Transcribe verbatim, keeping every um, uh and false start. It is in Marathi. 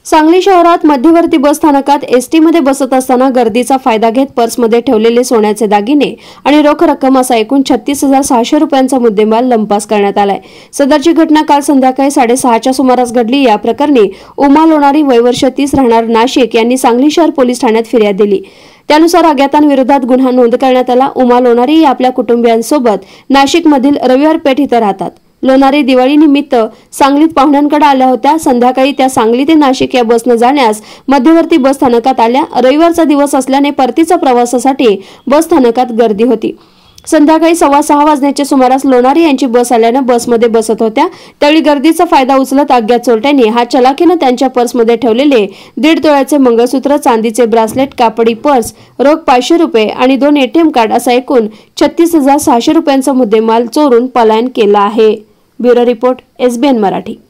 सांगली शहरात मध्यवर्ती बस स्थानकात एसटी मध्ये बसत असताना गर्दीचा फायदा घेत पर्समध्ये ठेवलेले सोन्याचे दागिने आणि रोख रक्कम असा एकूण छत्तीस हजार सहाशे रुपयांचा मुद्देमाल लंपास करण्यात आलाय। सदरची घटना काल संध्याकाळी साडेसहाच्या सुमारास घडली। या प्रकरणी उमा लोणारी वय वर्ष तीस राहणार नाशिक यांनी सांगली शहर पोलीस ठाण्यात फिर्याद दिली। त्यानुसार अज्ञातांविरोधात गुन्हा नोंद करण्यात आला। उमा लोणारी आपल्या कुटुंबियांसोबत नाशिक मधील रविवार पेठ इथं राहतात। लोणारी दिवाळी निमित्त सांगलीत पाहुण्यांकडे आल्या होत्या। संध्याकाळी त्या सांगली ते नाशिक या बसने जाण्यास मध्यवर्ती बस स्थानकात आल्या। रविवारचा दिवस असल्याने परतीच्या प्रवासासाठी बस स्थानकात गर्दी होती। संध्याकाळी सव्वा सहा वाजण्याच्या सुमारास लोणारी यांची बस आल्याने बसमध्ये बसत होत्या। त्यावेळी गर्दीचा फायदा उचलत अज्ञात चोरट्यांनी हा चलाखीने त्यांच्या पर्समध्ये ठेवलेले दीड तोळ्याचे मंगळसूत्र, चांदीचे ब्रासलेट, कापडी पर्स, रोख पाचशे रुपये आणि दोन एटीएम कार्ड असा एकूण छत्तीस हजार सहाशे रुपयांचा मुद्देमाल चोरून पलायन केला आहे। Bureau report, SBN Marathi.